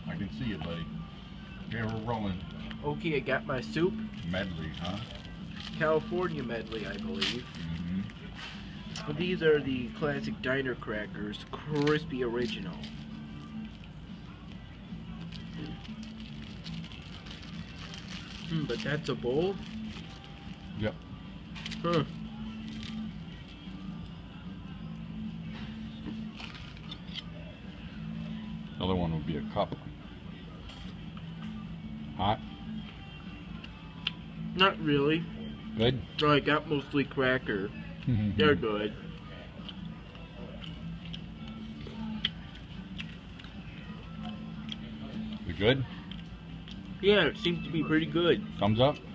I can see it, buddy. Okay, we're rolling. Okay, I got my soup. Medley, huh? California medley, I believe. Well, these are the classic diner crackers, crispy original. But that's a bowl? Yep. Huh. Another one would be a cup. Hot? Not really. Good? Oh, I got mostly cracker. They're good. You good? Yeah, it seems to be pretty good. Thumbs up?